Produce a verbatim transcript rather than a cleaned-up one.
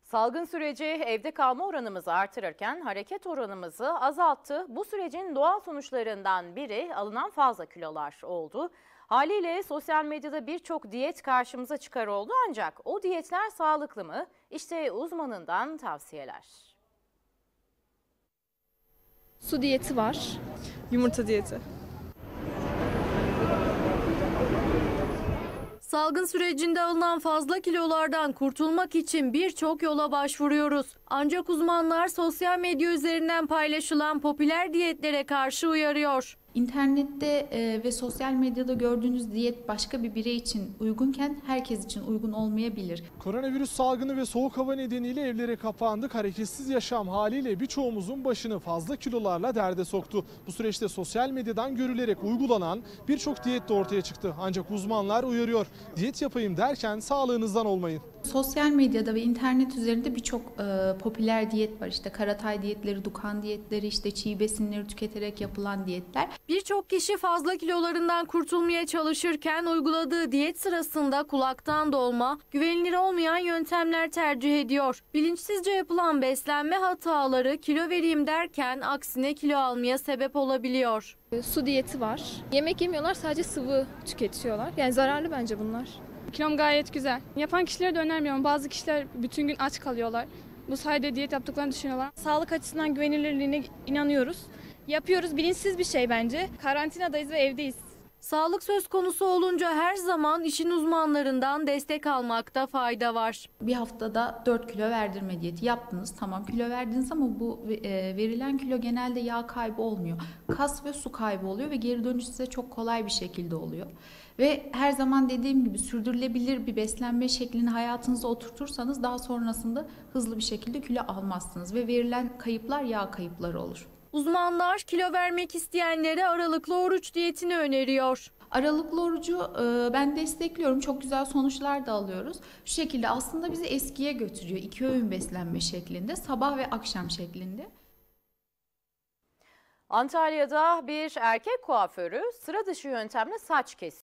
Salgın süreci evde kalma oranımızı artırırken hareket oranımızı azalttı. Bu sürecin doğal sonuçlarından biri alınan fazla kilolar oldu. Haliyle sosyal medyada birçok diyet karşımıza çıkar oldu, ancak o diyetler sağlıklı mı? İşte uzmanından tavsiyeler. Su diyeti var. Yumurta diyeti. Salgın sürecinde alınan fazla kilolardan kurtulmak için birçok yola başvuruyoruz. Ancak uzmanlar sosyal medya üzerinden paylaşılan popüler diyetlere karşı uyarıyor. İnternette e, ve sosyal medyada gördüğünüz diyet başka bir birey için uygunken herkes için uygun olmayabilir. Koronavirüs salgını ve soğuk hava nedeniyle evlere kapandık. Hareketsiz yaşam haliyle birçoğumuzun başını fazla kilolarla derde soktu. Bu süreçte sosyal medyadan görülerek uygulanan birçok diyet de ortaya çıktı. Ancak uzmanlar uyarıyor. Diyet yapayım derken sağlığınızdan olmayın. Sosyal medyada ve internet üzerinde birçok e, popüler diyet var. İşte karatay diyetleri, dukan diyetleri, işte çiğ besinleri tüketerek yapılan diyetler. Birçok kişi fazla kilolarından kurtulmaya çalışırken uyguladığı diyet sırasında kulaktan dolma, güvenilir olmayan yöntemler tercih ediyor. Bilinçsizce yapılan beslenme hataları kilo vereyim derken aksine kilo almaya sebep olabiliyor. Su diyeti var. Yemek yemiyorlar, sadece sıvı tüketiyorlar. Yani zararlı bence bunlar. Kilom gayet güzel. Yapan kişilere de önermiyorum. Bazı kişiler bütün gün aç kalıyorlar. Bu sayede diyet yaptıklarını düşünüyorlar. Sağlık açısından güvenilirliğine inanıyoruz. Yapıyoruz. Bilinçsiz bir şey bence. Karantinadayız ve evdeyiz. Sağlık söz konusu olunca her zaman işin uzmanlarından destek almakta fayda var. Bir haftada dört kilo verdirme diyeti yaptınız. Tamam, kilo verdiniz ama bu e, verilen kilo genelde yağ kaybı olmuyor. Kas ve su kaybı oluyor ve geri dönüş size çok kolay bir şekilde oluyor. Ve her zaman dediğim gibi sürdürülebilir bir beslenme şeklini hayatınıza oturtursanız daha sonrasında hızlı bir şekilde kilo almazsınız ve verilen kayıplar yağ kayıpları olur. Uzmanlar kilo vermek isteyenlere aralıklı oruç diyetini öneriyor. Aralıklı orucu e, ben destekliyorum. Çok güzel sonuçlar da alıyoruz. Şu şekilde aslında bizi eskiye götürüyor. İki öğün beslenme şeklinde, sabah ve akşam şeklinde. Antalya'da bir erkek kuaförü sıra dışı yöntemle saç kesiyor.